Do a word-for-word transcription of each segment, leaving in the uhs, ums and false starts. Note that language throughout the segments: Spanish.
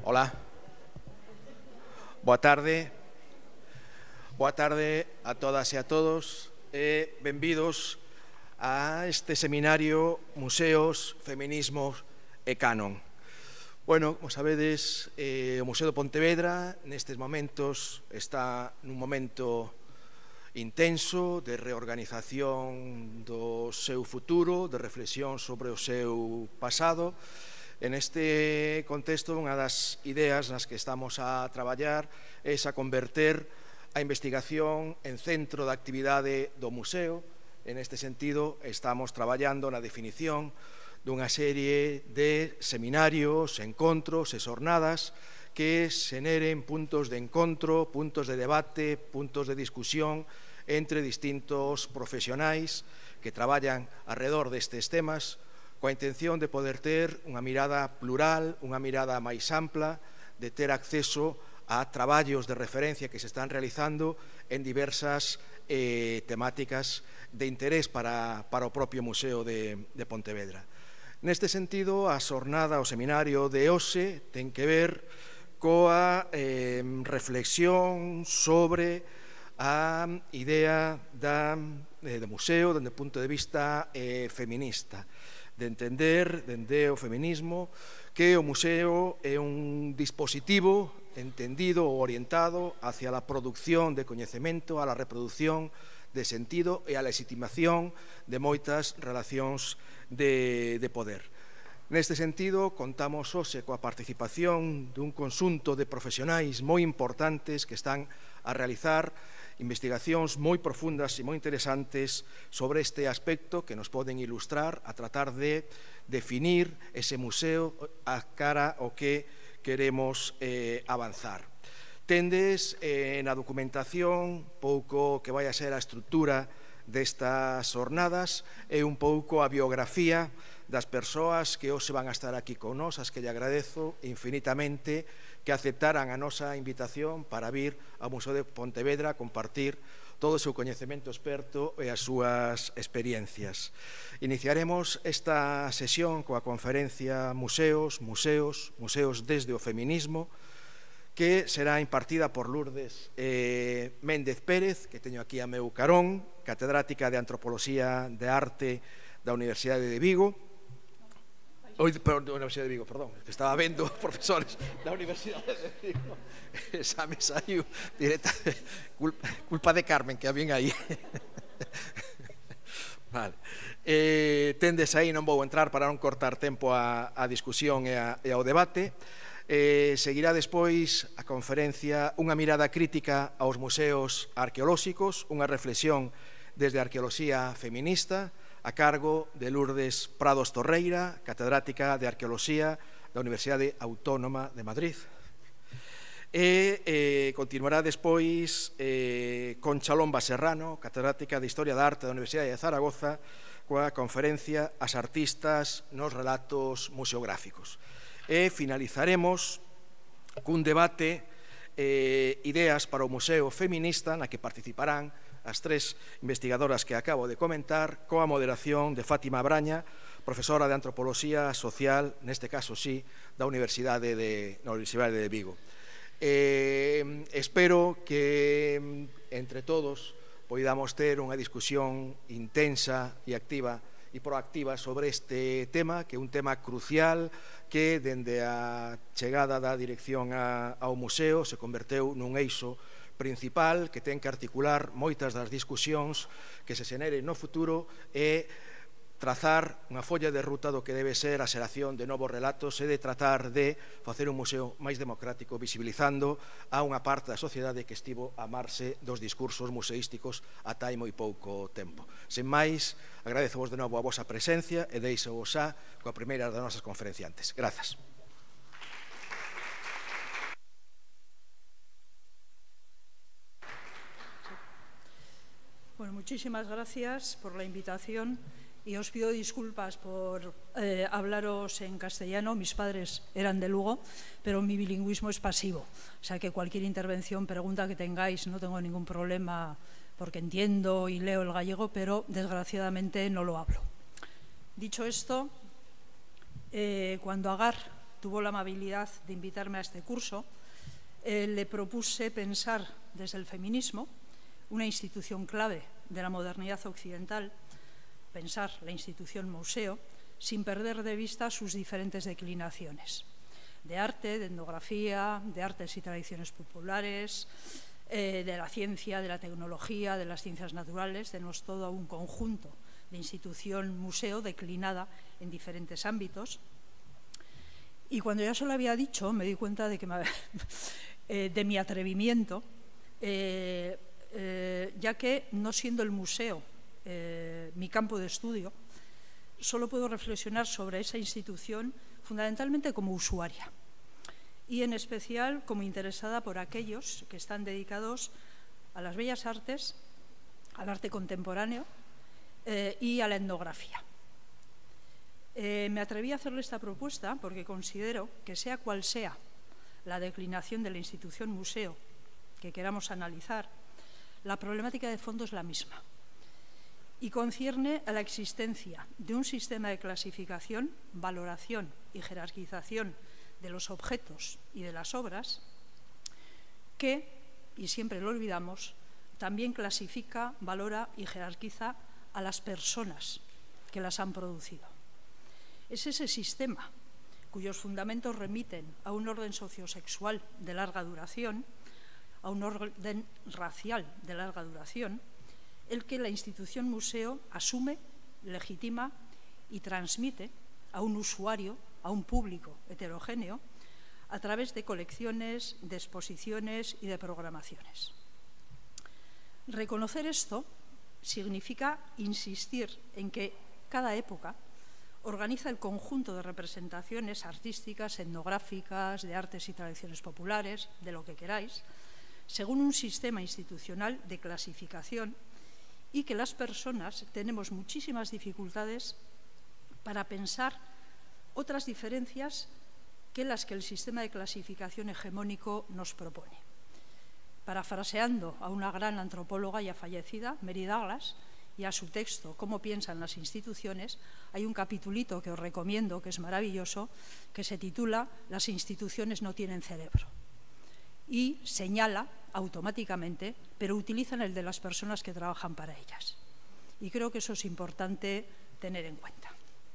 Ola. Boa tarde. Boa tarde a todas e a todos e benvidos a este seminario Museos, Feminismos e Canon. Bueno, como sabedes, eh, o Museo de Pontevedra nestes momentos está nun momento intenso de reorganización do seu futuro, de reflexión sobre o seu pasado. En este contexto, unha das ideas nas que estamos a traballar é a converter a investigación en centro da actividade do museo. En este sentido, estamos traballando na definición dunha serie de seminarios, encontros e xornadas que xeneren puntos de encontro, puntos de debate, puntos de discusión entre distintos profesionais que traballan alrededor destes temas, coa intención de poder ter unha mirada plural, unha mirada máis ampla, de ter acceso a traballos de referencia que se están realizando en diversas eh, temáticas de interés para, para o propio Museo de, de Pontevedra. Neste sentido, a xornada, o seminario de hoxe ten que ver coa eh, reflexión sobre a idea da, eh, do museo dende o punto de vista eh, feminista, de entender, dende o feminismo, que o museo é un dispositivo entendido ou orientado hacia a producción de coñecemento, a la reproducción de sentido e a legitimación de moitas relacións de, de poder. Neste sentido, contamos hoxe coa participación dun conxunto de profesionais moi importantes que están a realizar investigacións moi profundas e moi interesantes sobre este aspecto que nos poden ilustrar a tratar de definir ese museo a cara ao que queremos eh, avanzar. Tendes eh, na documentación pouco que vai a ser a estrutura destas xornadas e un pouco a biografía das persoas que hoxe van a estar aquí con nós, as que lle agradezo infinitamente que aceptaran a nosa invitación para vir ao Museo de Pontevedra a compartir todo o seu coñecemento experto e as súas experiencias. Iniciaremos esta sesión coa conferencia Museos, Museos, Museos desde o Feminismo, que será impartida por Lourdes eh, Méndez Pérez, que teño aquí a meu carón, catedrática de Antropoloxía de Arte da Universidade de Vigo. Oi, perdón, da Universidade de Vigo, perdón, que estaba vendo profesores da Universidade de Vigo. Esa me saiu directa, culpa, culpa de Carmen, que a vin aí. Vale. Eh, tendes aí, non vou entrar para non cortar tempo a, a discusión e, a, e ao debate. Eh, seguirá despois a conferencia Unha mirada crítica aos museos arqueolóxicos, unha reflexión desde a arqueoloxía feminista, a cargo de Lourdes Prados Torreira, catedrática de Arqueoloxía da Universidade Autónoma de Madrid. E eh, continuará despois eh, Concha Lomba Serrano, catedrática de Historia da Arte da Universidade de Zaragoza, coa conferencia As artistas nos relatos museográficos. E finalizaremos cun debate eh, ideas para o Museo Feminista, na que participarán as tres investigadoras que acabo de comentar, coa moderación de Fátima Braña, profesora de Antropoloxía Social, neste caso sí, da Universidade de, da Universidade de Vigo. Eh, espero que entre todos poidamos ter unha discusión intensa e activa e proactiva sobre este tema, que é un tema crucial que, dende a chegada da dirección a, ao museo, se converteu nun eixo principal que ten que articular moitas das discusións que se xeneren no futuro e trazar unha folla de ruta do que debe ser a xeración de novos relatos e de tratar de facer un museo máis democrático, visibilizando a unha parte da sociedade que estivo a marxe dos discursos museísticos ata hai moi pouco tempo. Sen máis, agradezovos de novo a vosa presencia e deixo-vos xa coa primeira das nosas conferenciantes. Grazas. Bueno, muchísimas gracias por la invitación y os pido disculpas por eh, hablaros en castellano. Mis padres eran de Lugo, pero mi bilingüismo es pasivo. O sea que cualquier intervención, pregunta que tengáis, no tengo ningún problema porque entiendo y leo el gallego, pero desgraciadamente no lo hablo. Dicho esto, eh, cuando Agar tuvo la amabilidad de invitarme a este curso, eh, le propuse pensar desde el feminismo, una institución clave de la modernidad occidental, pensar la institución museo, sin perder de vista sus diferentes declinaciones, de arte, de etnografía, de artes y tradiciones populares, eh, de la ciencia, de la tecnología, de las ciencias naturales, tenemos todo un conjunto de institución museo declinada en diferentes ámbitos. Y cuando ya se lo había dicho, me di cuenta de, que me, eh, de mi atrevimiento, eh, eh, ya que no siendo el museo eh, mi campo de estudio, solo puedo reflexionar sobre esa institución fundamentalmente como usuaria y en especial como interesada por aquellos que están dedicados a las bellas artes, al arte contemporáneo eh, y a la etnografía. Eh, me atreví a hacerle esta propuesta porque considero que sea cual sea la declinación de la institución museo que queramos analizar, la problemática de fondo es la misma y concierne a la existencia de un sistema de clasificación, valoración y jerarquización de los objetos y de las obras que, y siempre lo olvidamos, también clasifica, valora y jerarquiza a las personas que las han producido. Es ese sistema cuyos fundamentos remiten a un orden sociosexual de larga duración, a un orden racial de larga duración, el que la institución museo asume, legitima y transmite a un usuario, a un público heterogéneo, a través de colecciones, de exposiciones y de programaciones. Reconocer esto significa insistir en que cada época organiza el conjunto de representaciones artísticas, etnográficas, de artes y tradiciones populares, de lo que queráis, según un sistema institucional de clasificación y que las personas tenemos muchísimas dificultades para pensar otras diferencias que las que el sistema de clasificación hegemónico nos propone. Parafraseando a una gran antropóloga ya fallecida, Mary Douglas, y a su texto Cómo piensan las instituciones, hay un capitulito que os recomiendo, que es maravilloso, que se titula Las instituciones no tienen cerebro. Y señala automáticamente, pero utilizan el de las personas que trabajan para ellas. Y creo que eso es importante tener en cuenta.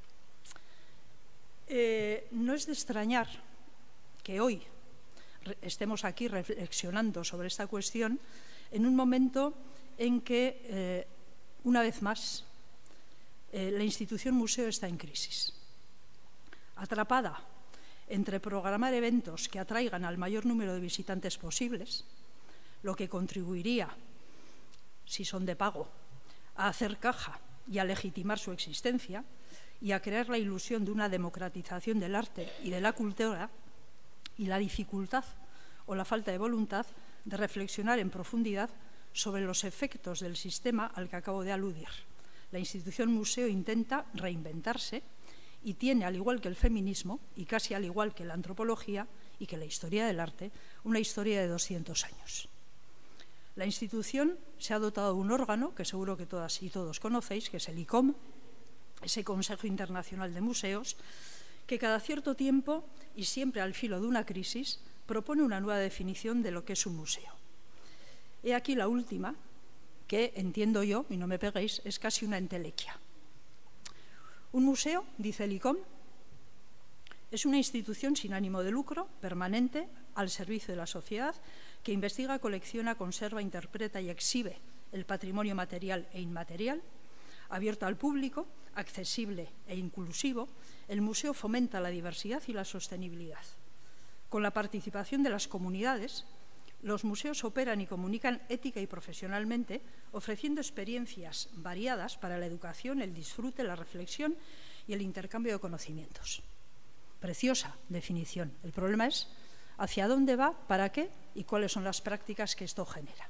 Eh, no es de extrañar que hoy estemos aquí reflexionando sobre esta cuestión en un momento en que, eh, una vez más, eh, la institución museo está en crisis. Atrapada entre programar eventos que atraigan al mayor número de visitantes posibles, lo que contribuiría, si son de pago, a hacer caja y a legitimar su existencia y a crear la ilusión de una democratización del arte y de la cultura, y la dificultad o la falta de voluntad de reflexionar en profundidad sobre los efectos del sistema al que acabo de aludir. La institución museo intenta reinventarse y tiene, al igual que el feminismo, y casi al igual que la antropología y que la historia del arte, una historia de doscientos años. La institución se ha dotado de un órgano que seguro que todas y todos conocéis, que es el I C O M, ese Consejo Internacional de Museos, que cada cierto tiempo y siempre al filo de una crisis propone una nueva definición de lo que es un museo. He aquí la última, que entiendo yo, y no me peguéis, es casi una entelequia. Un museo, dice el I C O M, es una institución sin ánimo de lucro, permanente, al servicio de la sociedad, que investiga, colecciona, conserva, interpreta y exhibe el patrimonio material e inmaterial, abierto al público, accesible e inclusivo. El museo fomenta la diversidad y la sostenibilidad. Con la participación de las comunidades, los museos operan y comunican ética y profesionalmente, ofreciendo experiencias variadas para la educación, el disfrute, la reflexión y el intercambio de conocimientos. Preciosa definición. El problema es hacia dónde va, para qué y cuáles son las prácticas que esto genera.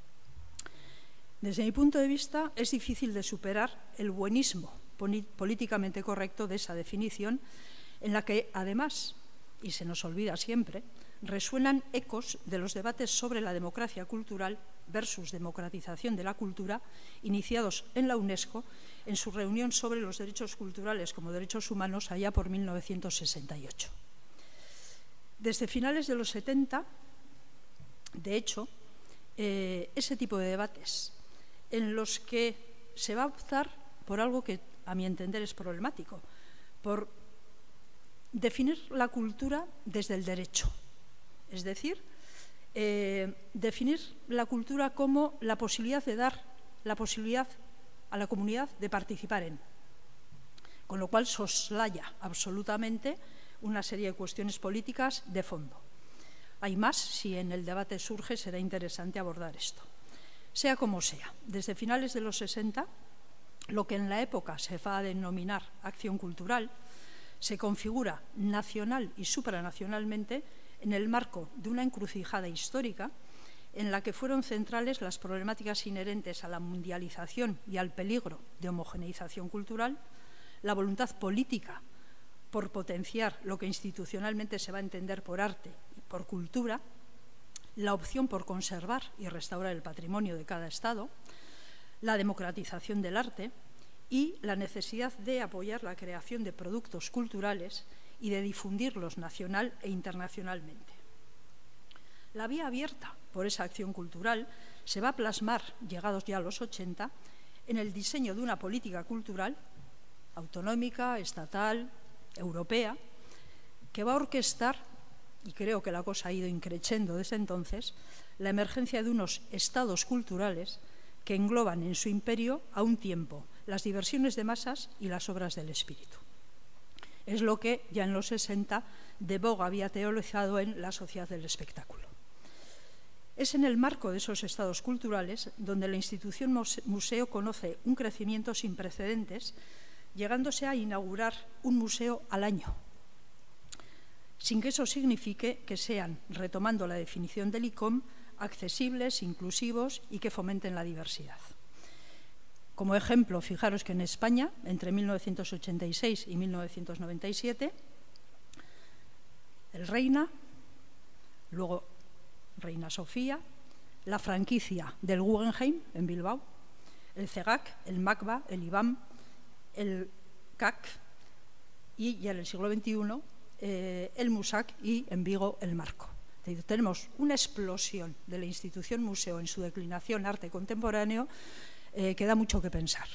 Desde mi punto de vista, es difícil de superar el buenismo políticamente correcto de esa definición, en la que, además, y se nos olvida siempre, resuenan ecos de los debates sobre la democracia cultural versus democratización de la cultura, iniciados en la UNESCO en su reunión sobre los derechos culturales como derechos humanos allá por mil novecientos sesenta y ocho. Desde finales de los setenta, de hecho, eh, ese tipo de debates en los que se va a optar por algo que, a mi entender, es problemático, por definir la cultura desde el derecho. Es decir, eh, definir la cultura como la posibilidad de dar la posibilidad a la comunidad de participar en, con lo cual soslaya absolutamente una serie de cuestiones políticas de fondo. Hay más, si en el debate surge, será interesante abordar esto. Sea como sea, desde finales de los sesenta, lo que en la época se va a denominar acción cultural se configura nacional y supranacionalmente en el marco de una encrucijada histórica en la que fueron centrales las problemáticas inherentes a la mundialización y al peligro de homogeneización cultural, la voluntad política por potenciar lo que institucionalmente se va a entender por arte y por cultura, la opción por conservar y restaurar el patrimonio de cada Estado, la democratización del arte y la necesidad de apoyar la creación de productos culturales y de difundirlos nacional e internacionalmente. La vía abierta por esa acción cultural se va a plasmar, llegados ya a los ochenta, en el diseño de una política cultural autonómica, estatal, europea, que va a orquestar, y creo que la cosa ha ido increciendo desde entonces, la emergencia de unos estados culturales que engloban en su imperio a un tiempo las diversiones de masas y las obras del espíritu. Es lo que ya en los sesenta de Vogue había teorizado en La sociedad del espectáculo. Es en el marco de esos estados culturales donde la institución museo conoce un crecimiento sin precedentes, llegándose a inaugurar un museo al año, sin que eso signifique que sean, retomando la definición del I C O M, accesibles, inclusivos y que fomenten la diversidad. Como ejemplo, fijaros que en España, entre mil novecientos ochenta y seis y mil novecientos noventa y siete, el Reina, luego Reina Sofía, la franquicia del Guggenheim en Bilbao, el CEGAC, el MACBA, el IBAM, el C A C y ya en el siglo veintiuno eh, el MUSAC y en Vigo el Marco. Tenemos una explosión de la institución museo en su declinación arte contemporáneo eh, que da mucho que pensar.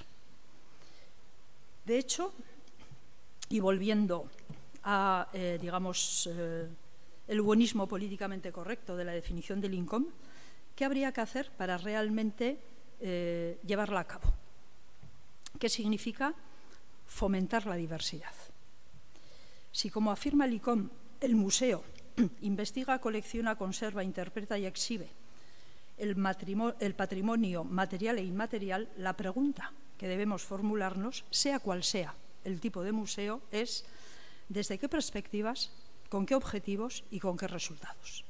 De hecho, y volviendo a, eh, digamos, eh, el buenismo políticamente correcto de la definición del I C O M, ¿qué habría que hacer para realmente eh, llevarla a cabo? ¿Qué significa fomentar la diversidad? Si, como afirma el I C O M, el museo investiga, colecciona, conserva, interpreta y exhibe el, el patrimonio material e inmaterial, la pregunta que debemos formularnos, sea cual sea el tipo de museo, es ¿desde qué perspectivas, con qué objetivos y con qué resultados?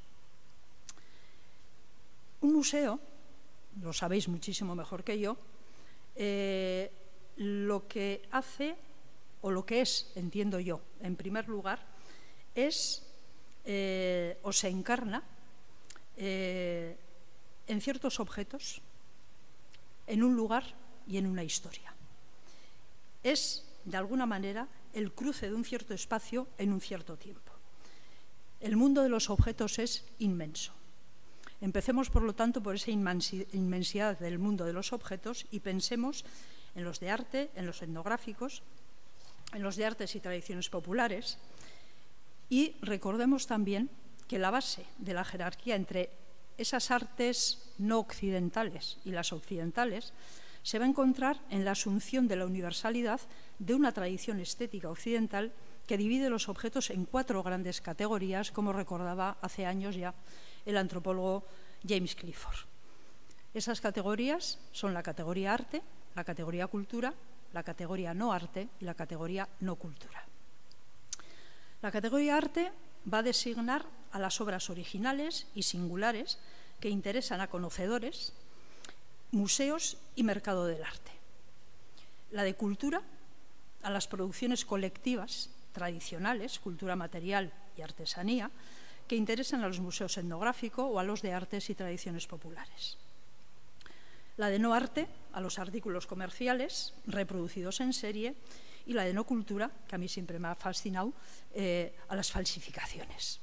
Un museo, lo sabéis muchísimo mejor que yo, eh, lo que hace, o lo que es, entiendo yo, en primer lugar, es eh, o se encarna eh, en ciertos objetos, en un lugar y en una historia. Es, de alguna manera, el cruce de un cierto espacio en un cierto tiempo. El mundo de los objetos es inmenso. Empecemos, por lo tanto, por esa inmensidad del mundo de los objetos y pensemos en los de arte, en los etnográficos, en los de artes y tradiciones populares, y recordemos también que la base de la jerarquía entre esas artes no occidentales y las occidentales se va a encontrar en la asunción de la universalidad de una tradición estética occidental que divide los objetos en cuatro grandes categorías, como recordaba hace años ya el antropólogo James Clifford. Esas categorías son la categoría arte, la categoría cultura, la categoría no arte y la categoría no cultura. La categoría arte va a designar a las obras originales y singulares que interesan a conocedores, museos y mercado del arte. La de cultura, a las producciones colectivas tradicionales, cultura material y artesanía, que interesan a los museos etnográficos o a los de artes y tradiciones populares. La de no arte, a los artículos comerciales reproducidos en serie, y la de no cultura, que a mí siempre me ha fascinado, eh, a las falsificaciones.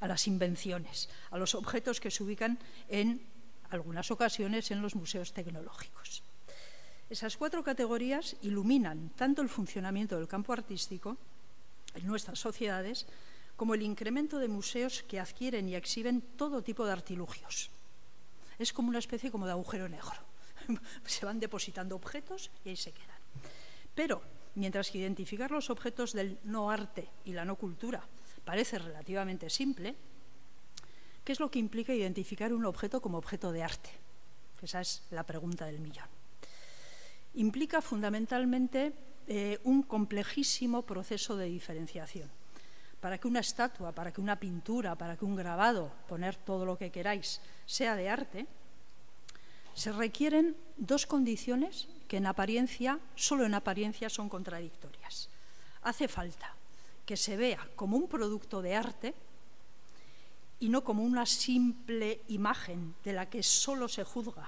a las invenciones, a los objetos que se ubican en algunas ocasiones en los museos tecnológicos. Esas cuatro categorías iluminan tanto el funcionamiento del campo artístico en nuestras sociedades como el incremento de museos que adquieren y exhiben todo tipo de artilugios. Es como una especie como de agujero negro. Se van depositando objetos y ahí se quedan. Pero, mientras que identificar los objetos del no arte y la no cultura parece relativamente simple, ¿qué es lo que implica identificar un objeto como objeto de arte? Esa es la pregunta del millón. Implica fundamentalmente eh, un complejísimo proceso de diferenciación. Para que una estatua, para que una pintura, para que un grabado, poner todo lo que queráis, sea de arte, se requieren dos condiciones que en apariencia, solo en apariencia, son contradictorias. Hace falta que se vea como un producto de arte y no como una simple imagen de la que solo se juzga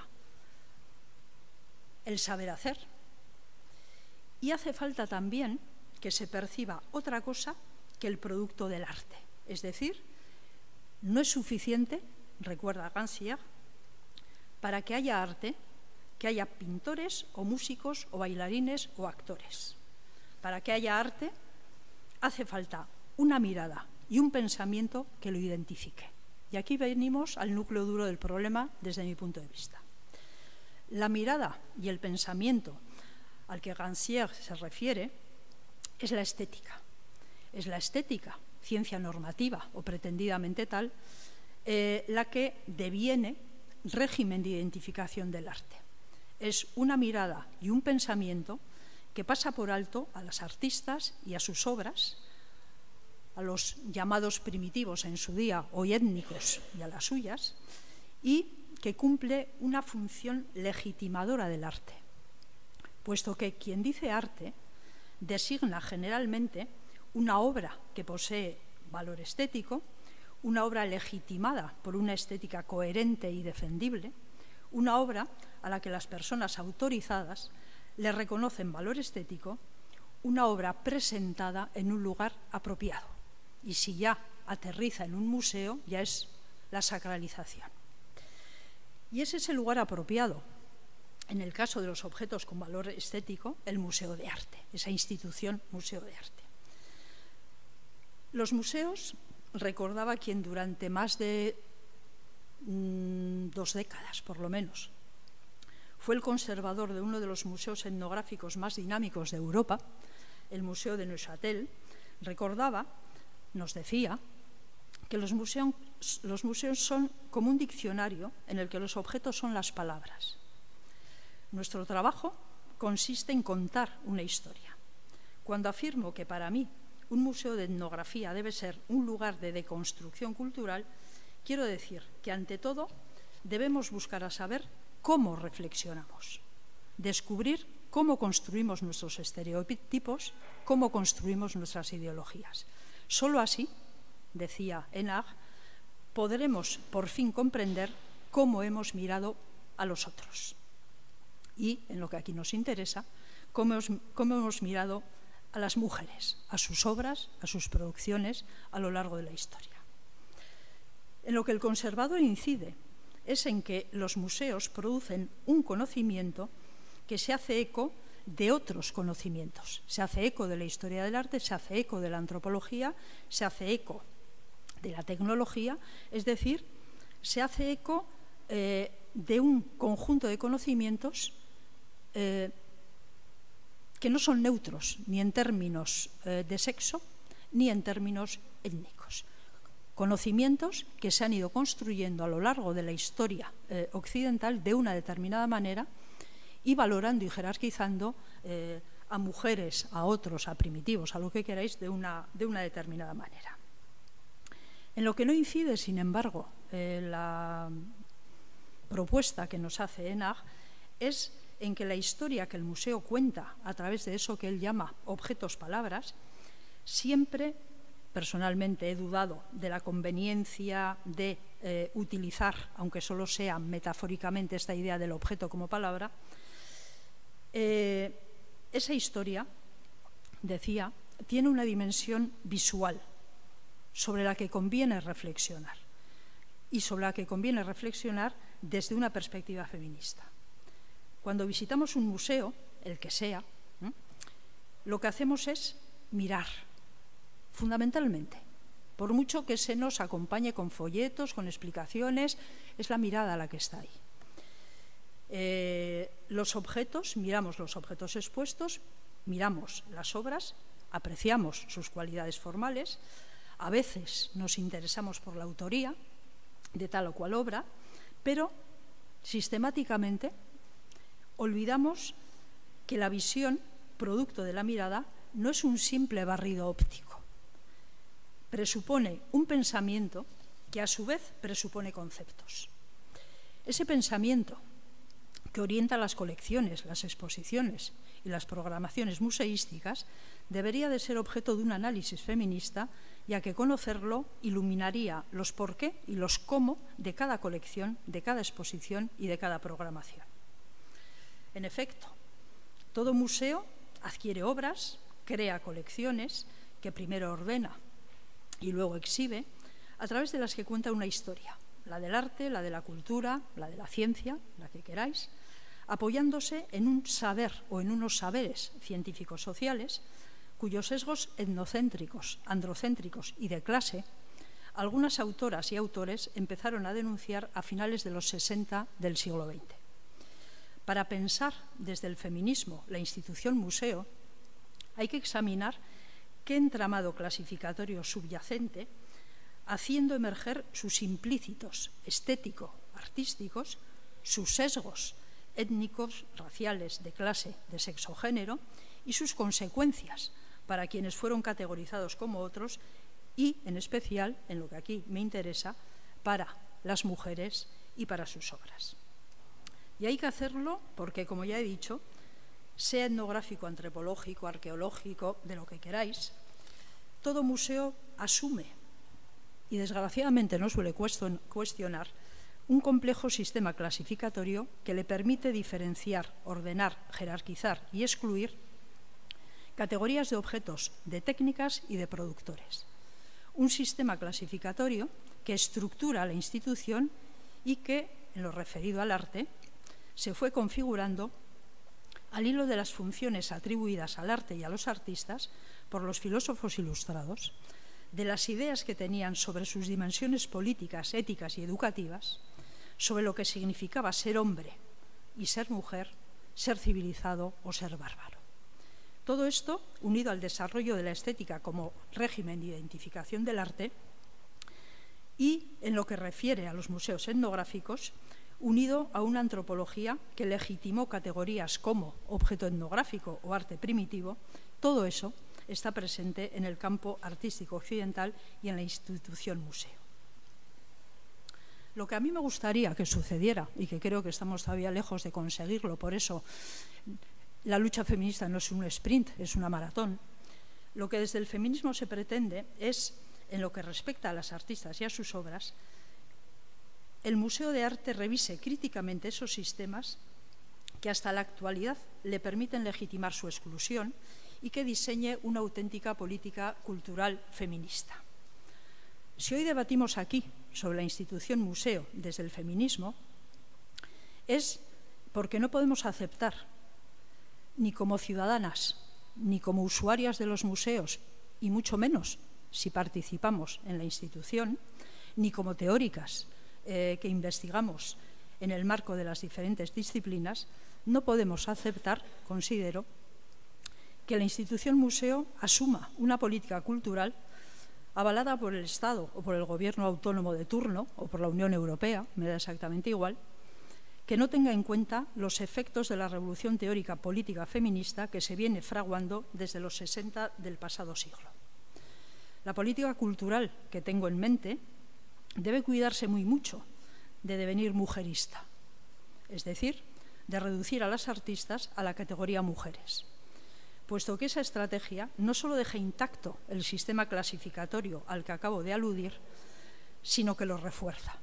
el saber hacer. Y hace falta también que se perciba otra cosa que el producto del arte. Es decir, no es suficiente, recuerda Rancière, para que haya arte, que haya pintores o músicos o bailarines o actores. Para que haya arte hace falta una mirada y un pensamiento que lo identifique. Y aquí venimos al núcleo duro del problema desde mi punto de vista. La mirada y el pensamiento al que Rancière se refiere es la estética. Es la estética, ciencia normativa o pretendidamente tal, eh, la que deviene régimen de identificación del arte. Es una mirada y un pensamiento que pasa por alto a las artistas y a sus obras, a los llamados primitivos en su día, hoy étnicos, y a las suyas, y que cumple una función legitimadora del arte, puesto que quien dice arte designa generalmente una obra que posee valor estético, una obra legitimada por una estética coherente y defendible, una obra a la que las personas autorizadas le reconocen valor estético, una obra presentada en un lugar apropiado. Y si ya aterriza en un museo, ya es la sacralización. Y ese es el lugar apropiado. En el caso de los objetos con valor estético, el Museo de Arte, esa institución Museo de Arte. Los museos, recordaba quien durante más de mmm, dos décadas, por lo menos, fue el conservador de uno de los museos etnográficos más dinámicos de Europa, el Museo de Neuchâtel, recordaba, nos decía, que los museos, los museos son como un diccionario en el que los objetos son las palabras. Nuestro trabajo consiste en contar una historia. Cuando afirmo que para mí un museo de etnografía debe ser un lugar de deconstrucción cultural, quiero decir que ante todo debemos buscar a saber cómo reflexionamos, descubrir cómo construimos nuestros estereotipos, cómo construimos nuestras ideologías. Solo así, decía Hénard, podremos por fin comprender cómo hemos mirado a los otros. Y, en lo que aquí nos interesa, cómo hemos, cómo hemos mirado a las mujeres, a sus obras, a sus producciones a lo largo de la historia. En lo que el conservador incide es en que los museos producen un conocimiento que se hace eco de otros conocimientos. Se hace eco de la historia del arte, se hace eco de la antropología, se hace eco de la tecnología, es decir, se hace eco eh, de un conjunto de conocimientos eh, que no son neutros ni en términos eh, de sexo ni en términos étnicos. Conocimientos que se han ido construyendo a lo largo de la historia eh, occidental de una determinada manera y valorando y jerarquizando eh, a mujeres, a otros, a primitivos, a lo que queráis, de una, de una determinada manera. En lo que no incide, sin embargo, eh, la propuesta que nos hace Hénard es en que la historia que el museo cuenta a través de eso que él llama objetos-palabras, siempre, personalmente he dudado de la conveniencia de eh, utilizar, aunque solo sea metafóricamente, esta idea del objeto como palabra, eh, esa historia, decía, tiene una dimensión visual, sobre la que conviene reflexionar y sobre la que conviene reflexionar desde una perspectiva feminista. Cuando visitamos un museo, el que sea, ¿eh? lo que hacemos es mirar, fundamentalmente. Por mucho que se nos acompañe con folletos, con explicaciones, es la mirada la que está ahí. Eh, los objetos, miramos los objetos expuestos, miramos las obras, apreciamos sus cualidades formales, a veces nos interesamos por la autoría de tal o cual obra, pero sistemáticamente olvidamos que la visión, producto de la mirada, no es un simple barrido óptico. Presupone un pensamiento que a su vez presupone conceptos. Ese pensamiento que orienta las colecciones, las exposiciones y las programaciones museísticas debería de ser objeto de un análisis feminista, ya que conocerlo iluminaría los por qué y los cómo de cada colección, de cada exposición y de cada programación. En efecto, todo museo adquiere obras, crea colecciones que primero ordena y luego exhibe, a través de las que cuenta una historia, la del arte, la de la cultura, la de la ciencia, la que queráis, apoyándose en un saber o en unos saberes científicos sociales cuyos sesgos etnocéntricos, androcéntricos y de clase, algunas autoras y autores empezaron a denunciar a finales de los sesenta del siglo veinte. Para pensar desde el feminismo la institución museo, hay que examinar qué entramado clasificatorio subyacente, haciendo emerger sus implícitos estético-artísticos, sus sesgos étnicos, raciales, de clase, de sexo o género, y sus consecuencias para quienes fueron categorizados como otros y, en especial, en lo que aquí me interesa, para las mujeres y para sus obras. Y hay que hacerlo porque, como ya he dicho, sea etnográfico, antropológico, arqueológico, de lo que queráis, todo museo asume, y desgraciadamente no suele cuestionar, un complejo sistema clasificatorio que le permite diferenciar, ordenar, jerarquizar y excluir categorías de objetos, de técnicas y de productores. Un sistema clasificatorio que estructura la institución y que, en lo referido al arte, se fue configurando al hilo de las funciones atribuidas al arte y a los artistas por los filósofos ilustrados, de las ideas que tenían sobre sus dimensiones políticas, éticas y educativas, sobre lo que significaba ser hombre y ser mujer, ser civilizado o ser bárbaro. Todo esto, unido al desarrollo de la estética como régimen de identificación del arte, y, en lo que refiere a los museos etnográficos, unido a una antropología que legitimó categorías como objeto etnográfico o arte primitivo, todo eso está presente en el campo artístico occidental y en la institución museo. Lo que a mí me gustaría que sucediera, y que creo que estamos todavía lejos de conseguirlo, por eso la lucha feminista no es un sprint, es una maratón, lo que desde el feminismo se pretende es, en lo que respecta a las artistas y a sus obras, el Museo de Arte revise críticamente esos sistemas que hasta la actualidad le permiten legitimar su exclusión y que diseñe una auténtica política cultural feminista. Si hoy debatimos aquí sobre la institución museo desde el feminismo, es porque no podemos aceptar, ni como ciudadanas, ni como usuarias de los museos, y mucho menos si participamos en la institución, ni como teóricas eh, que investigamos en el marco de las diferentes disciplinas, no podemos aceptar, considero, que la institución museo asuma una política cultural avalada por el Estado o por el gobierno autónomo de turno o por la Unión Europea, me da exactamente igual, que no tenga en cuenta los efectos de la revolución teórica política feminista que se viene fraguando desde los sesenta del pasado siglo. La política cultural que tengo en mente debe cuidarse muy mucho de devenir mujerista, es decir, de reducir a las artistas a la categoría mujeres, puesto que esa estrategia no solo deja intacto el sistema clasificatorio al que acabo de aludir, sino que lo refuerza.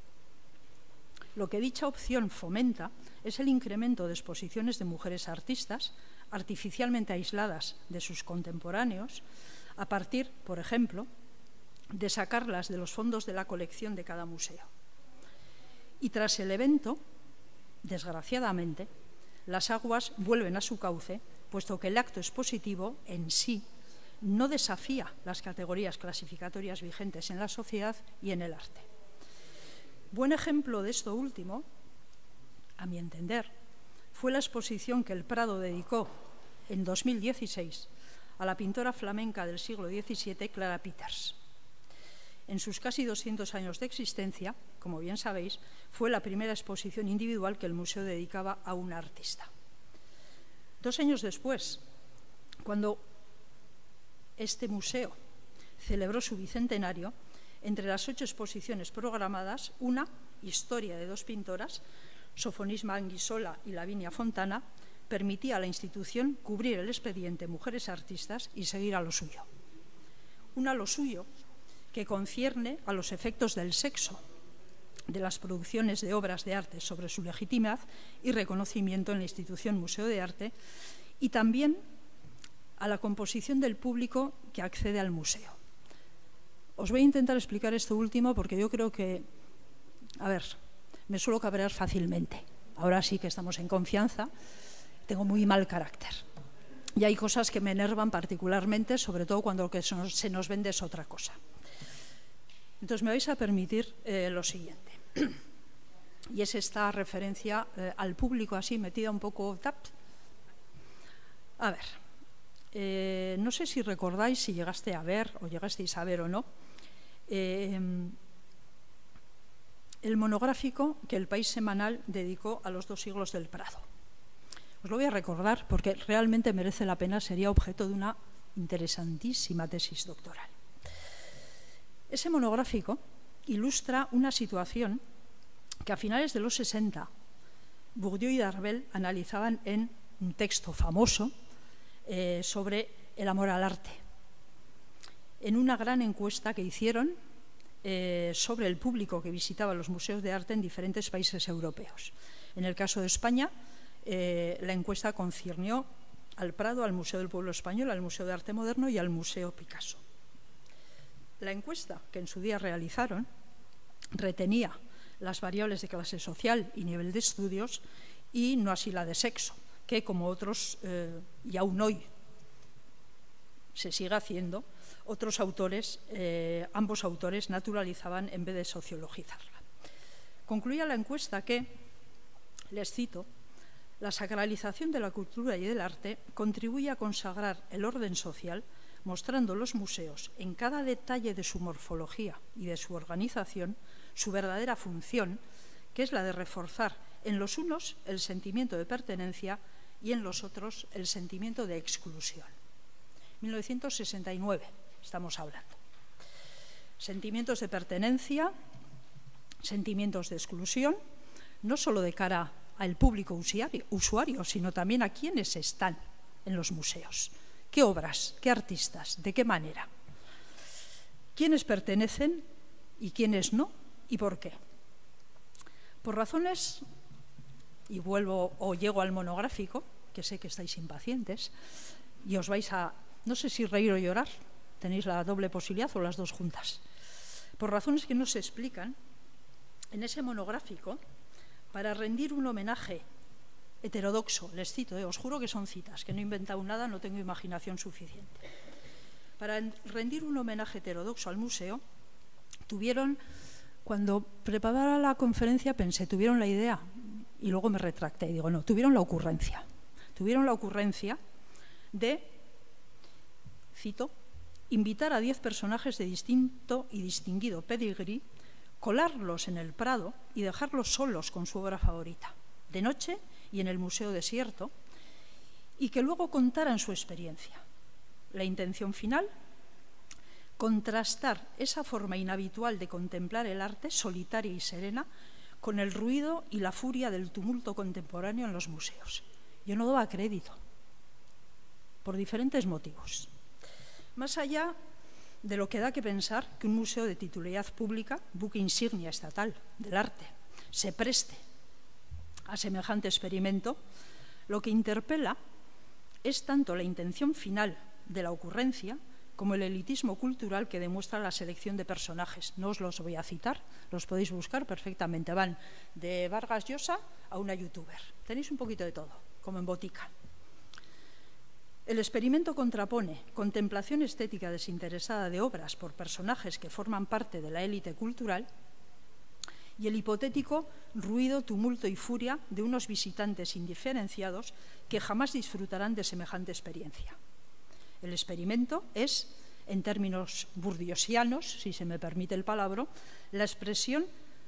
Lo que dicha opción fomenta es el incremento de exposiciones de mujeres artistas artificialmente aisladas de sus contemporáneos, a partir, por ejemplo, de sacarlas de los fondos de la colección de cada museo. Y tras el evento, desgraciadamente, las aguas vuelven a su cauce, puesto que el acto expositivo en sí no desafía las categorías clasificatorias vigentes en la sociedad y en el arte. Buen ejemplo de esto último, a mi entender, fue la exposición que el Prado dedicó en dos mil dieciséis a la pintora flamenca del siglo diecisiete, Clara Peters. En sus casi doscientos años de existencia, como bien sabéis, fue la primera exposición individual que el museo dedicaba a una artista. Dos años después, cuando este museo celebró su bicentenario, entre las ocho exposiciones programadas, una, historia de dos pintoras, Sofonisma Anguissola y Lavinia Fontana, permitía a la institución cubrir el expediente Mujeres Artistas y seguir a lo suyo. Una a lo suyo que concierne a los efectos del sexo de las producciones de obras de arte sobre su legitimidad y reconocimiento en la institución Museo de Arte, y también a la composición del público que accede al museo. Os voy a intentar explicar esto último porque yo creo que, a ver, me suelo cabrear fácilmente. Ahora sí que estamos en confianza, tengo muy mal carácter. Y hay cosas que me enervan particularmente, sobre todo cuando lo que se nos vende es otra cosa. Entonces me vais a permitir eh, lo siguiente. Y es esta referencia eh, al público así metida un poco... Tap. A ver, eh, no sé si recordáis, si llegaste a ver o llegasteis a ver o no, eh, el monográfico que El País Semanal dedicó a los dos siglos del Prado. Os lo voy a recordar porque realmente merece la pena, sería objeto de una interesantísima tesis doctoral. Ese monográfico ilustra una situación que a finales de los sesenta Bourdieu y Darbel analizaban en un texto famoso eh, sobre el amor al arte, en una gran encuesta que hicieron eh, sobre el público que visitaba los museos de arte en diferentes países europeos. En el caso de España, eh, la encuesta conciernió al Prado, al Museo del Pueblo Español, al Museo de Arte Moderno y al Museo Picasso. La encuesta que en su día realizaron retenía las variables de clase social y nivel de estudios y no así la de sexo, que como otros, eh, y aún hoy se sigue haciendo, otros autores, eh, ambos autores naturalizaban en vez de sociologizarla. Concluía la encuesta que, les cito, la sacralización de la cultura y del arte contribuye a consagrar el orden social, mostrando los museos en cada detalle de su morfología y de su organización su verdadera función, que es la de reforzar en los unos el sentimiento de pertenencia y en los otros el sentimiento de exclusión. mil novecientos sesenta y nueve estamos hablando. Sentimientos de pertenencia, sentimientos de exclusión, no solo de cara al público usuario, usuario, sino también a quienes están en los museos. ¿Qué obras? ¿Qué artistas? ¿De qué manera? ¿Quiénes pertenecen y quiénes no? ¿Y por qué? Por razones, y vuelvo o llego al monográfico, que sé que estáis impacientes, y os vais a, no sé si reír o llorar, tenéis la doble posibilidad o las dos juntas. Por razones que no se explican, en ese monográfico, para rendir un homenaje heterodoxo, les cito, eh, os juro que son citas, que no he inventado nada, no tengo imaginación suficiente. Para rendir un homenaje heterodoxo al museo, tuvieron, cuando preparaba la conferencia pensé, tuvieron la idea, y luego me retracté y digo, no, tuvieron la ocurrencia. Tuvieron la ocurrencia de, cito, invitar a diez personajes de distinto y distinguido pedigrí, colarlos en el Prado y dejarlos solos con su obra favorita, de noche y en el museo desierto, y que luego contaran su experiencia. La intención final, contrastar esa forma inhabitual de contemplar el arte, solitaria y serena, con el ruido y la furia del tumulto contemporáneo en los museos. Yo no daba crédito, por diferentes motivos. Más allá de lo que da que pensar que un museo de titularidad pública, buque insignia estatal del arte, se preste a semejante experimento, lo que interpela es tanto la intención final de la ocurrencia como el elitismo cultural que demuestra la selección de personajes. No os los voy a citar, los podéis buscar perfectamente. Van de Vargas Llosa a una youtuber. Tenéis un poquito de todo, como en botica. El experimento contrapone contemplación estética desinteresada de obras por personajes que forman parte de la élite cultural y el hipotético ruido, tumulto y furia de unos visitantes indiferenciados que jamás disfrutarán de semejante experiencia. El experimento es, en términos burdiosianos, si se me permite el palabra, la expresión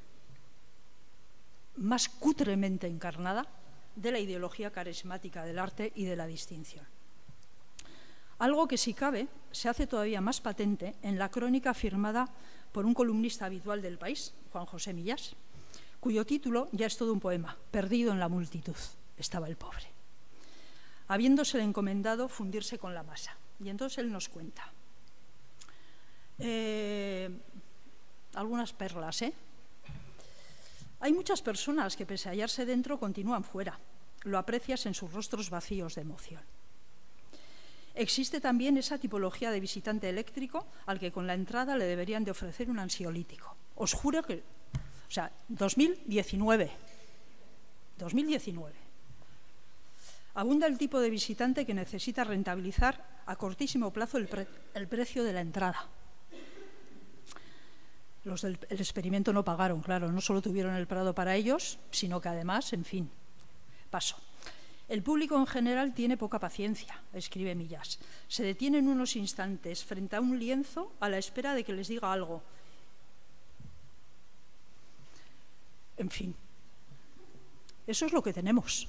más cutremente encarnada de la ideología carismática del arte y de la distinción. Algo que, si cabe, se hace todavía más patente en la crónica firmada por un columnista habitual del País, Juan José Millás, cuyo título ya es todo un poema, Perdido en la multitud, estaba el pobre, habiéndosele encomendado fundirse con la masa. Y entonces él nos cuenta eh, algunas perlas, ¿eh? Hay muchas personas que, pese a hallarse dentro, continúan fuera. Lo aprecias en sus rostros vacíos de emoción. Existe también esa tipología de visitante eléctrico al que con la entrada le deberían de ofrecer un ansiolítico. Os juro que, o sea, dos mil diecinueve, dos mil diecinueve. Abunda el tipo de visitante que necesita rentabilizar a cortísimo plazo el, pre el precio de la entrada. Los del el experimento no pagaron, claro, no solo tuvieron el Prado para ellos, sino que además, en fin, paso. El público en general tiene poca paciencia, escribe Millás. Se detienen unos instantes frente a un lienzo a la espera de que les diga algo. En fin, eso es lo que tenemos.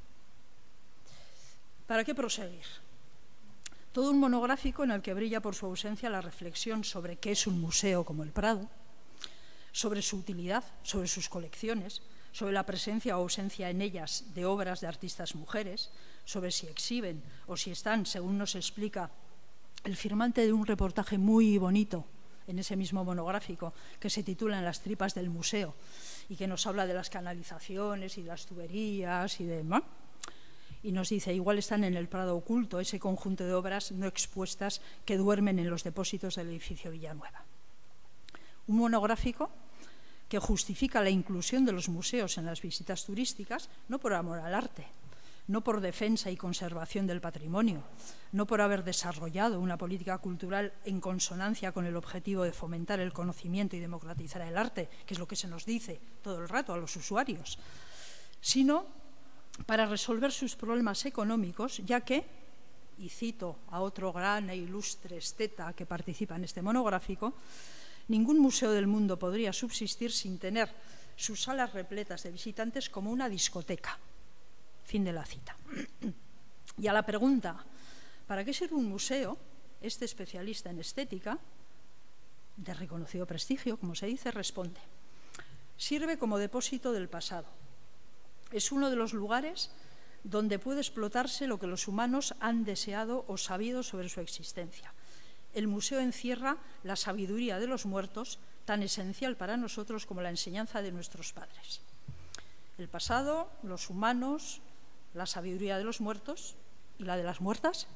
¿Para qué proseguir? Todo un monográfico en el que brilla por su ausencia la reflexión sobre qué es un museo como el Prado, sobre su utilidad, sobre sus colecciones, sobre la presencia o ausencia en ellas de obras de artistas mujeres, sobre si exhiben o si están, según nos explica el firmante de un reportaje muy bonito en ese mismo monográfico que se titula En las tripas del museo y que nos habla de las canalizaciones y las tuberías y demás. Y nos dice, igual están en el Prado oculto, ese conjunto de obras no expuestas que duermen en los depósitos del edificio Villanueva. Un monográfico que justifica la inclusión de los museos en las visitas turísticas, no por amor al arte, no por defensa y conservación del patrimonio, no por haber desarrollado una política cultural en consonancia con el objetivo de fomentar el conocimiento y democratizar el arte, que es lo que se nos dice todo el rato a los usuarios, sino para resolver sus problemas económicos, ya que, y cito a otro gran e ilustre esteta que participa en este monográfico, ningún museo del mundo podría subsistir sin tener sus salas repletas de visitantes como una discoteca. Fin de la cita. Y a la pregunta, ¿para qué sirve un museo? Este especialista en estética, de reconocido prestigio, como se dice, responde: sirve como depósito del pasado. Es uno de los lugares donde puede explotarse lo que los humanos han deseado o sabido sobre su existencia. El museo encierra la sabiduría de los muertos, tan esencial para nosotros como la enseñanza de nuestros padres. El pasado, los humanos, la sabiduría de los muertos y la de las muertas.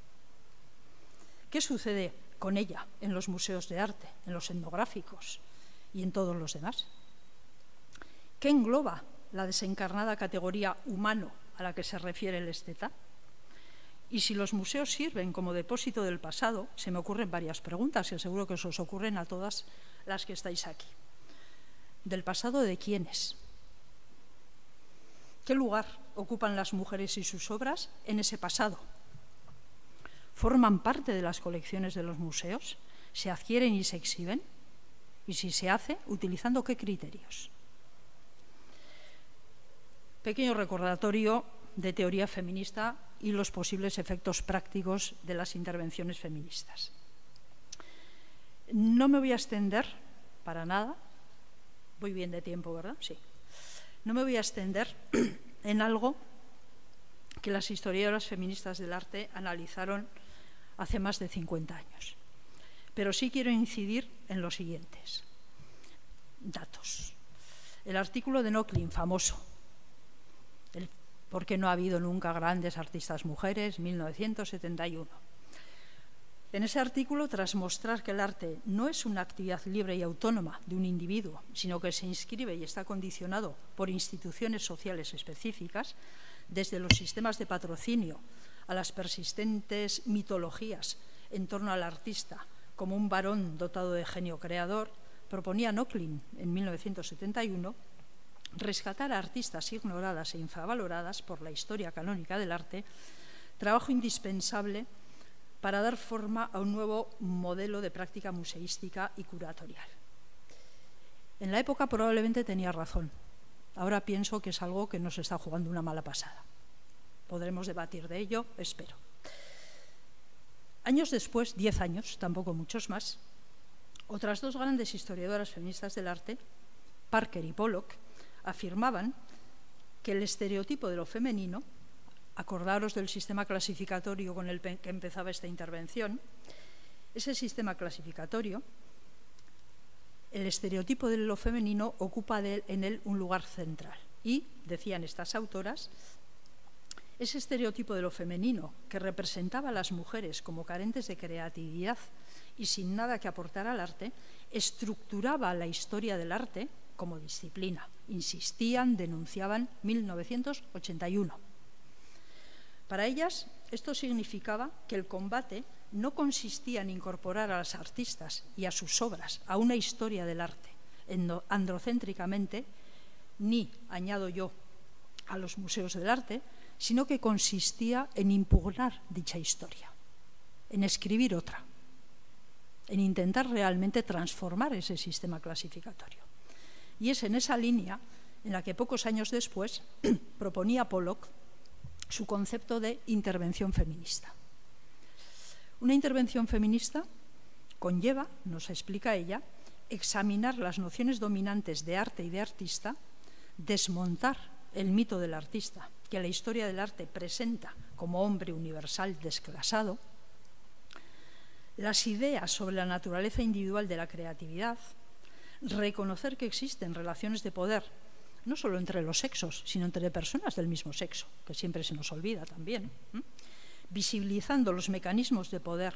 ¿Qué sucede con ella en los museos de arte, en los etnográficos y en todos los demás? ¿Qué engloba la desencarnada categoría humano a la que se refiere el esteta? Y si los museos sirven como depósito del pasado, se me ocurren varias preguntas, que seguro que os ocurren a todas las que estáis aquí. ¿Del pasado de quiénes? ¿Qué lugar ocupan las mujeres y sus obras en ese pasado? ¿Forman parte de las colecciones de los museos? ¿Se adquieren y se exhiben? Y si se hace, ¿utilizando qué criterios? Pequeño recordatorio de teoría feminista y los posibles efectos prácticos de las intervenciones feministas. No me voy a extender para nada, voy bien de tiempo, ¿verdad? Sí. No me voy a extender en algo que las historiadoras feministas del arte analizaron hace más de cincuenta años. Pero sí quiero incidir en los siguientes datos. El artículo de Nochlin, famoso, el ¿por qué no ha habido nunca grandes artistas mujeres? mil novecientos setenta y uno. En ese artículo, tras mostrar que el arte no es una actividad libre y autónoma de un individuo, sino que se inscribe y está condicionado por instituciones sociales específicas, desde los sistemas de patrocinio a las persistentes mitologías en torno al artista como un varón dotado de genio creador, proponía Nochlin en mil novecientos setenta y uno rescatar a artistas ignoradas e infravaloradas por la historia canónica del arte, trabajo indispensable para dar forma a un nuevo modelo de práctica museística y curatorial. En la época probablemente tenía razón. Ahora pienso que es algo que nos está jugando una mala pasada. Podremos debatir de ello, espero. Años después, diez años, tampoco muchos más, otras dos grandes historiadoras feministas del arte, Parker y Pollock, afirmaban que el estereotipo de lo femenino, acordaros del sistema clasificatorio con el que empezaba esta intervención, ese sistema clasificatorio, el estereotipo de lo femenino ocupa de él, en él un lugar central. Y, decían estas autoras, ese estereotipo de lo femenino que representaba a las mujeres como carentes de creatividad y sin nada que aportar al arte, estructuraba la historia del arte como disciplina. Insistían, denunciaban, mil novecientos ochenta y uno. Para ellas, esto significaba que el combate no consistía en incorporar a las artistas y a sus obras a una historia del arte androcéntricamente, ni, añado yo, a los museos del arte, sino que consistía en impugnar dicha historia, en escribir otra, en intentar realmente transformar ese sistema clasificatorio. Y es en esa línea en la que pocos años después proponía Pollock su concepto de intervención feminista. Una intervención feminista conlleva, nos explica ella, examinar las nociones dominantes de arte y de artista, desmontar el mito del artista, que la historia del arte presenta como hombre universal desclasado, las ideas sobre la naturaleza individual de la creatividad, reconocer que existen relaciones de poder, no solo entre los sexos, sino entre personas del mismo sexo, que siempre se nos olvida también, ¿eh? visibilizando los mecanismos de poder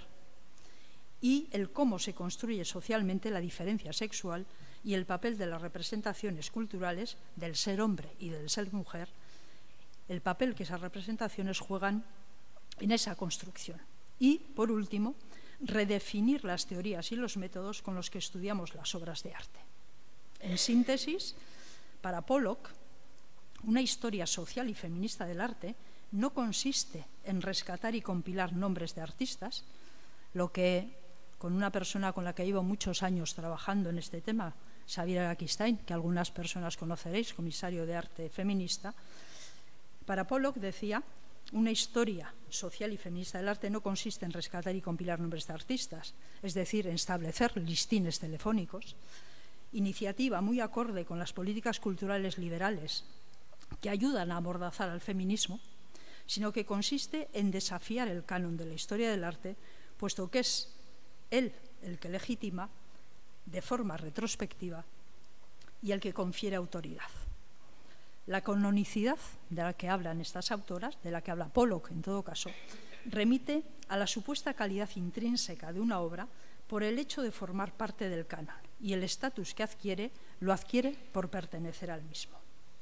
y el cómo se construye socialmente la diferencia sexual y el papel de las representaciones culturales del ser hombre y del ser mujer, el papel que esas representaciones juegan en esa construcción. Y, por último, redefinir las teorías y los métodos con los que estudiamos las obras de arte. En síntesis, para Pollock, una historia social y feminista del arte no consiste en rescatar y compilar nombres de artistas, lo que con una persona con la que llevo muchos años trabajando en este tema, Xavier Araquistain, que algunas personas conoceréis, comisario de arte feminista, para Pollock decía, una historia social y feminista del arte no consiste en rescatar y compilar nombres de artistas, es decir, en establecer listines telefónicos, iniciativa muy acorde con las políticas culturales liberales que ayudan a amordazar al feminismo, sino que consiste en desafiar el canon de la historia del arte, puesto que es él el que legitima de forma retrospectiva y el que confiere autoridad. La canonicidad de la que hablan estas autoras, de la que habla Pollock en todo caso, remite a la supuesta calidad intrínseca de una obra por el hecho de formar parte del canon, y el estatus que adquiere lo adquiere por pertenecer al mismo.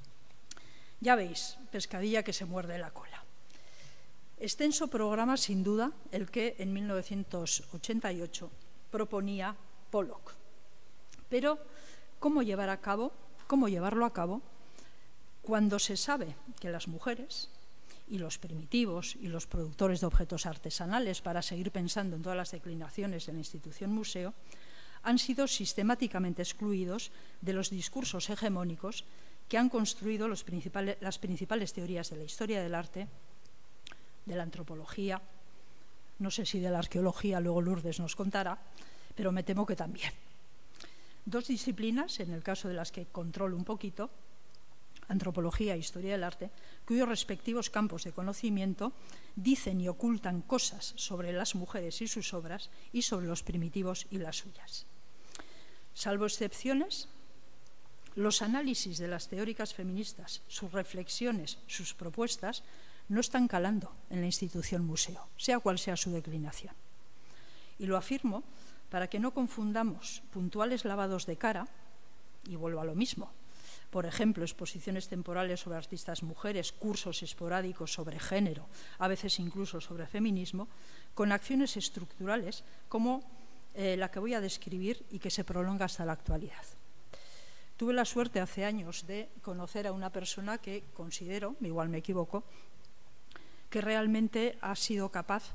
Ya veis, pescadilla que se muerde la cola. Extenso programa, sin duda, el que en mil novecientos ochenta y ocho proponía Pollock. Pero, ¿cómo llevar a cabo, cómo llevarlo a cabo cuando se sabe que las mujeres y los primitivos y los productores de objetos artesanales, para seguir pensando en todas las declinaciones de la institución museo, han sido sistemáticamente excluidos de los discursos hegemónicos que han construido los principales, las principales teorías de la historia del arte, de la antropología, no sé si de la arqueología, luego Lourdes nos contará, pero me temo que también. Dos disciplinas, en el caso de las que controlo un poquito, antropología e historia del arte, cuyos respectivos campos de conocimiento dicen y ocultan cosas sobre las mujeres y sus obras y sobre los primitivos y las suyas. Salvo excepciones, los análisis de las teóricas feministas, sus reflexiones, sus propuestas, no están calando en la institución museo, sea cual sea su declinación. Y lo afirmo para que no confundamos puntuales lavados de cara, y vuelvo a lo mismo, por ejemplo, exposiciones temporales sobre artistas mujeres, cursos esporádicos sobre género, a veces incluso sobre feminismo, con acciones estructurales como eh, la que voy a describir y que se prolonga hasta la actualidad. Tuve la suerte hace años de conocer a una persona que considero, igual me equivoco, que realmente ha sido capaz,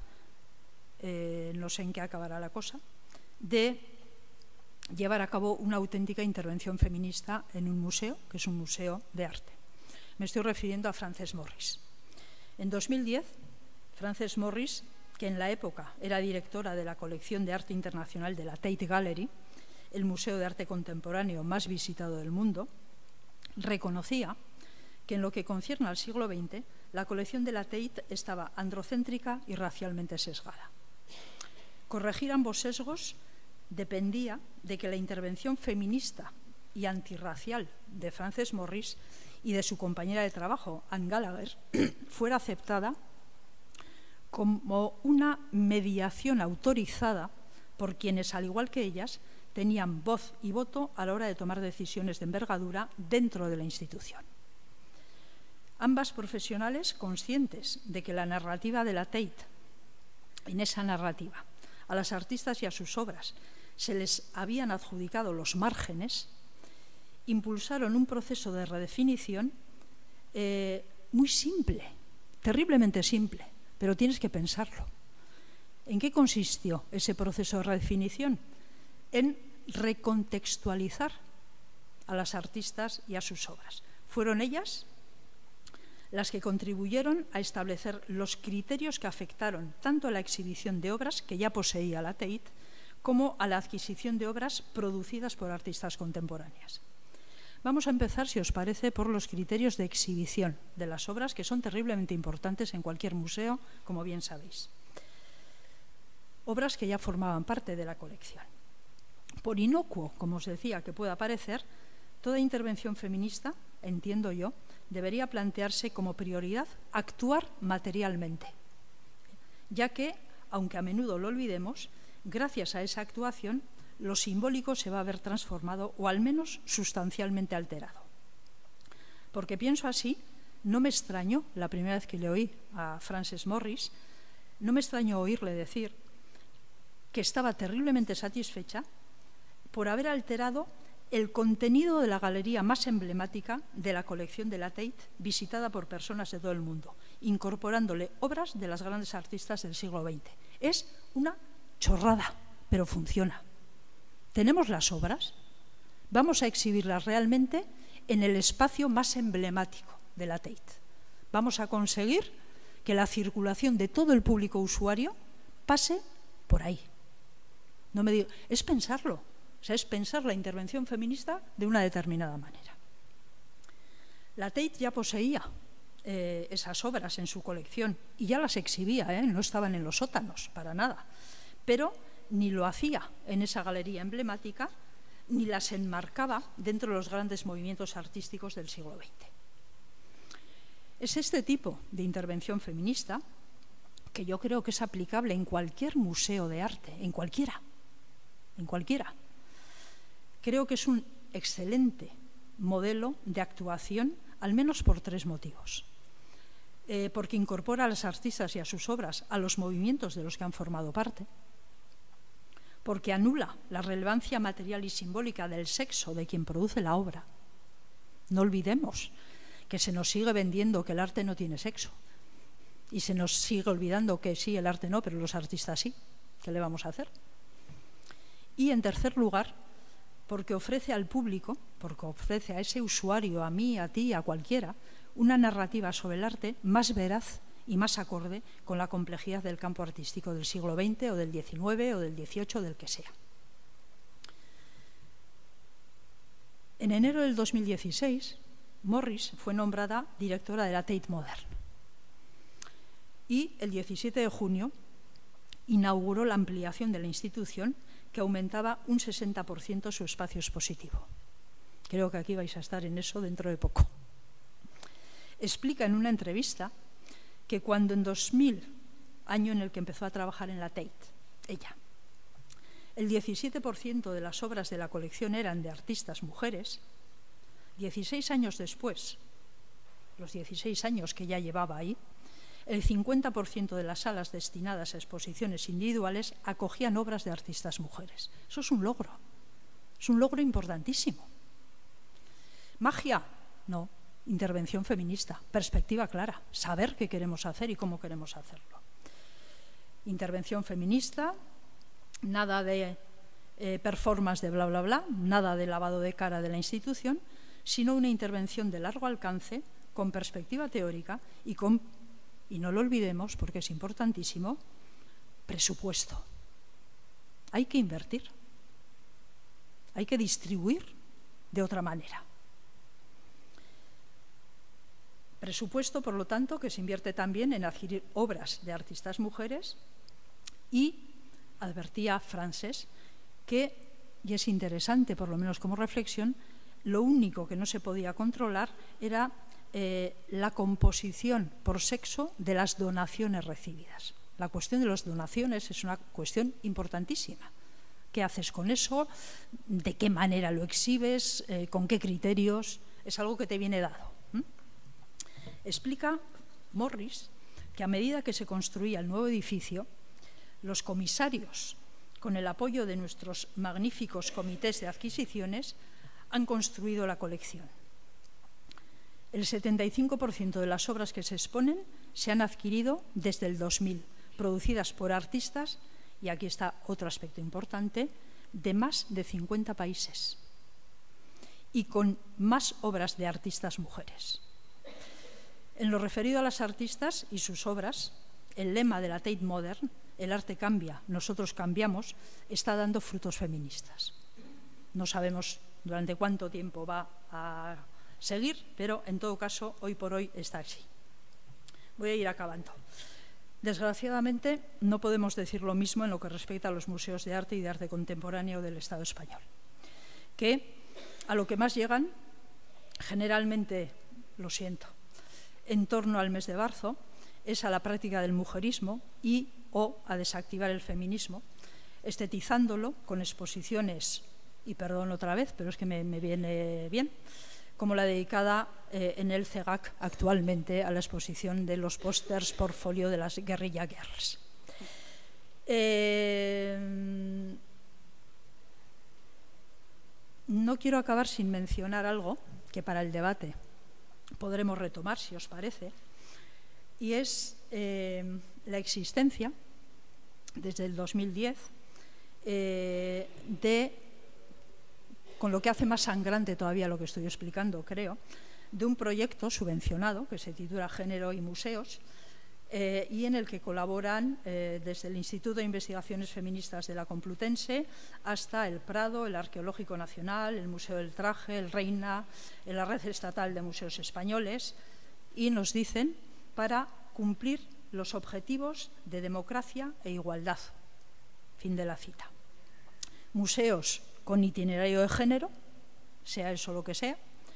eh, no sé en qué acabará la cosa, de llevar a cabo una auténtica intervención feminista en un museo, que es un museo de arte. Me estoy refiriendo a Frances Morris. En dos mil diez, Frances Morris, que en la época era directora de la colección de arte internacional de la Tate Gallery, el museo de arte contemporáneo más visitado del mundo, reconocía que en lo que concierne al siglo veinte, la colección de la Tate estaba androcéntrica y racialmente sesgada. Corregir ambos sesgos dependía de que la intervención feminista y antirracial de Frances Morris y de su compañera de trabajo, Anne Gallagher, fuera aceptada como una mediación autorizada por quienes, al igual que ellas, tenían voz y voto a la hora de tomar decisiones de envergadura dentro de la institución. Ambas profesionales, conscientes de que la narrativa de la Tate, en esa narrativa, a las artistas y a sus obras se les habían adjudicado los márgenes, impulsaron un proceso de redefinición eh, muy simple, terriblemente simple, pero tienes que pensarlo. ¿En qué consistió ese proceso de redefinición? En recontextualizar a las artistas y a sus obras. Fueron ellas las que contribuyeron a establecer los criterios que afectaron tanto a la exhibición de obras que ya poseía la Tate como a la adquisición de obras producidas por artistas contemporáneas. Vamos a empezar, si os parece, por los criterios de exhibición de las obras, que son terriblemente importantes en cualquier museo, como bien sabéis. Obras que ya formaban parte de la colección. Por inocuo, como os decía, que pueda parecer, toda intervención feminista, entiendo yo, debería plantearse como prioridad actuar materialmente, ya que, aunque a menudo lo olvidemos, gracias a esa actuación, lo simbólico se va a ver transformado o al menos sustancialmente alterado. Porque pienso así, no me extrañó, la primera vez que le oí a Frances Morris, no me extrañó oírle decir que estaba terriblemente satisfecha por haber alterado el contenido de la galería más emblemática de la colección de la Tate, visitada por personas de todo el mundo, incorporándole obras de las grandes artistas del siglo veinte. Es una chorrada, pero funciona. ¿Tenemos las obras? Vamos a exhibirlas realmente en el espacio más emblemático de la Tate. Vamos a conseguir que la circulación de todo el público usuario pase por ahí. No me digo, es pensarlo. O sea, es pensar la intervención feminista de una determinada manera. La Tate ya poseía eh, esas obras en su colección y ya las exhibía, ¿eh? No estaban en los sótanos, para nada. Pero ni lo hacía en esa galería emblemática, ni las enmarcaba dentro de los grandes movimientos artísticos del siglo veinte. Es este tipo de intervención feminista que yo creo que es aplicable en cualquier museo de arte, en cualquiera, en cualquiera. Creo que es un excelente modelo de actuación, al menos por tres motivos. Eh, porque incorpora a las artistas y a sus obras a los movimientos de los que han formado parte, porque anula la relevancia material y simbólica del sexo de quien produce la obra. No olvidemos que se nos sigue vendiendo que el arte no tiene sexo y se nos sigue olvidando que sí, el arte no, pero los artistas sí. ¿Qué le vamos a hacer? Y en tercer lugar, porque ofrece al público, porque ofrece a ese usuario, a mí, a ti, a cualquiera, una narrativa sobre el arte más veraz y más acorde con la complejidad del campo artístico del siglo veinte o del diecinueve o del dieciocho, del que sea. En enero del dos mil dieciséis, Morris fue nombrada directora de la Tate Modern y el diecisiete de junio inauguró la ampliación de la institución, que aumentaba un sesenta por ciento su espacio expositivo. Creo que aquí vais a estar en eso dentro de poco. Explica en una entrevista que cuando en dos mil, año en el que empezó a trabajar en la Tate, ella, el diecisiete por ciento de las obras de la colección eran de artistas mujeres, dieciséis años después, los dieciséis años que ya llevaba ahí, el cincuenta por ciento de las salas destinadas a exposiciones individuales acogían obras de artistas mujeres. Eso es un logro, es un logro importantísimo. ¿Magia? No. Intervención feminista, perspectiva clara, saber qué queremos hacer y cómo queremos hacerlo. Intervención feminista, nada de eh, performance de bla, bla, bla, nada de lavado de cara de la institución, sino una intervención de largo alcance, con perspectiva teórica y con, y no lo olvidemos porque es importantísimo, presupuesto. Hay que invertir, hay que distribuir de otra manera. Presupuesto, por lo tanto, que se invierte también en adquirir obras de artistas mujeres y advertía Frances que, y es interesante por lo menos como reflexión, lo único que no se podía controlar era eh, la composición por sexo de las donaciones recibidas. La cuestión de las donaciones es una cuestión importantísima. ¿Qué haces con eso? ¿De qué manera lo exhibes? Eh, ¿Con qué criterios? Es algo que te viene dado. Explica Morris que a medida que se construía el nuevo edificio, los comisarios, con el apoyo de nuestros magníficos comités de adquisiciones, han construido la colección. El setenta y cinco por ciento de las obras que se exponen se han adquirido desde el dos mil, producidas por artistas, y aquí está otro aspecto importante, de más de cincuenta países y con más obras de artistas mujeres. En lo referido a las artistas y sus obras, el lema de la Tate Modern, el arte cambia, nosotros cambiamos, está dando frutos feministas. No sabemos durante cuánto tiempo va a seguir, pero en todo caso, hoy por hoy está así. Voy a ir acabando. Desgraciadamente, no podemos decir lo mismo en lo que respecta a los museos de arte y de arte contemporáneo del Estado español, que a lo que más llegan, generalmente, lo siento, en torno al mes de marzo, es a la práctica del mujerismo y o a desactivar el feminismo, estetizándolo con exposiciones, y perdón otra vez, pero es que me, me viene bien, como la dedicada eh, en el CEGAC actualmente a la exposición de los pósters portfolio de las Guerrilla Girls. Eh, no quiero acabar sin mencionar algo que para el debate podremos retomar, si os parece, y es eh, la existencia, desde el dos mil diez, eh, de, con lo que hace más sangrante todavía lo que estoy explicando, creo, de un proyecto subvencionado que se titula Género y Museos, eh, y en el que colaboran eh, desde el Instituto de Investigaciones Feministas de la Complutense hasta el Prado, el Arqueológico Nacional, el Museo del Traje, el Reina, la Red Estatal de Museos Españoles, y nos dicen para cumplir los objetivos de democracia e igualdad. Fin de la cita. Museos con itinerario de género, sea eso lo que sea,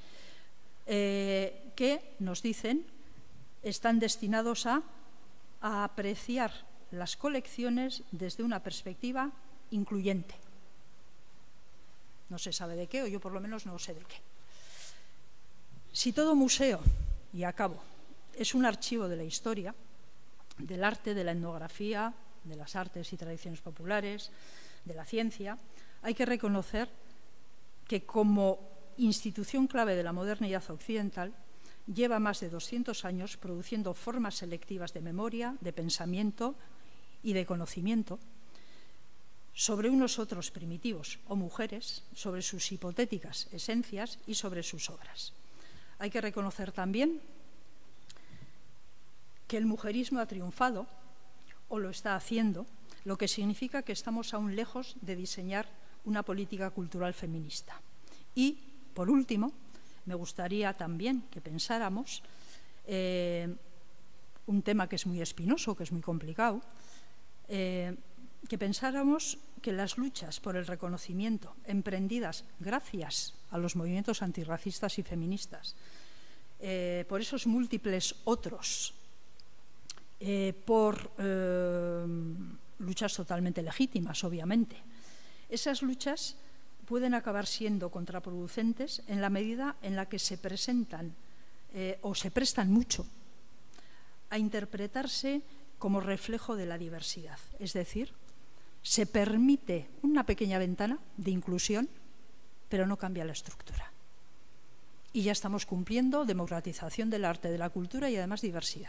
eh, que nos dicen están destinados a a apreciar las colecciones desde una perspectiva incluyente. No se sabe de qué, o yo por lo menos no sé de qué. Si todo museo, y acabo, es un archivo de la historia, del arte, de la etnografía, de las artes y tradiciones populares, de la ciencia, hay que reconocer que como institución clave de la modernidad occidental, lleva más de doscientos años produciendo formas selectivas de memoria, de pensamiento y de conocimiento sobre unos otros primitivos o mujeres, sobre sus hipotéticas esencias y sobre sus obras. Hay que reconocer también que el mujerismo ha triunfado, o lo está haciendo, lo que significa que estamos aún lejos de diseñar una política cultural feminista. Y, por último, me gustaría también que pensáramos eh, un tema que es muy espinoso, que es muy complicado, eh, que pensáramos que las luchas por el reconocimiento emprendidas gracias a los movimientos antirracistas y feministas, eh, por esos múltiples otros, eh, por eh, luchas totalmente legítimas, obviamente, Esas luchas pueden acabar siendo contraproducentes en la medida en la que se presentan eh, o se prestan mucho a interpretarse como reflejo de la diversidad. Es decir, se permite una pequeña ventana de inclusión, pero no cambia la estructura. Y ya estamos cumpliendo democratización del arte, de la cultura y además diversidad.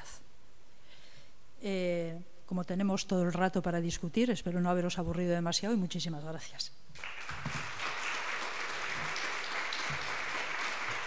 Eh, como tenemos todo el rato para discutir, espero no haberos aburrido demasiado y muchísimas gracias.